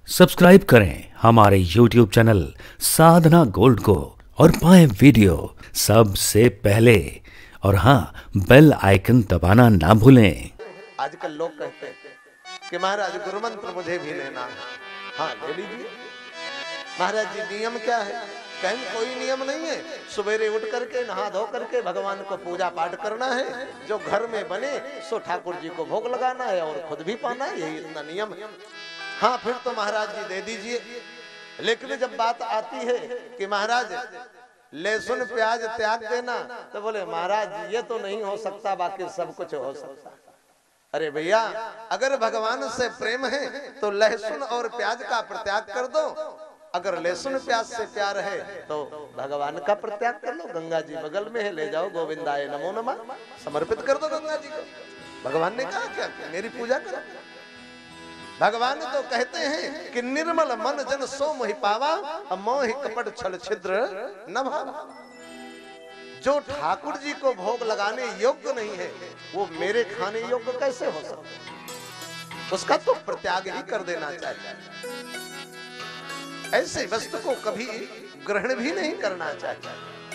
Subscribe करें हमारे YouTube channel साधना gold को और पाएं वीडियो सबसे पहले। और हाँ, बेल आइकन दबाना ना भूलें। आजकल लोग कहते हैं कि महाराज गुरु मंत्र मुझे भी लेना है। हाँ, ले लीजिए। महाराज जी नियम क्या है? कहीं कोई नियम नहीं है। सवेरे उठ करके नहा धो करके भगवान को पूजा पाठ करना है, जो घर में बने सो ठाकुर जी को भोग लगाना है और खुद भी पाना है, यही इतना नियम है। हाँ, फिर तो महाराज जी दे दीजिए। लेकिन जब बात आती है कि महाराज लहसुन प्याज त्याग देना, तो बोले महाराज ये तो नहीं हो सकता, बाकी सब कुछ हो सकता। अरे भैया, अगर भगवान से प्रेम है तो लहसुन और प्याज का प्रत्याग कर दो। अगर लहसुन प्याज से प्यार है तो भगवान का प्रत्याग कर लो। गंगा जी बगल में है, ले जाओ, गोविंदाय नमो नमः समर्पित कर दो गंगा जी को। भगवान ने कहा क्या? मेरी पूजा करो। भगवान तो कहते हैं कि निर्मल मन जन सो मोहि पावा, मोहि कपट छल छिद्र न भावा। जो ठाकुर जी को भोग लगाने योग्य नहीं है, वो मेरे खाने योग्य कैसे हो सकता? उसका तो प्रत्याग ही कर देना चाहिए। ऐसे वस्तु को कभी ग्रहण भी नहीं करना चाहिए।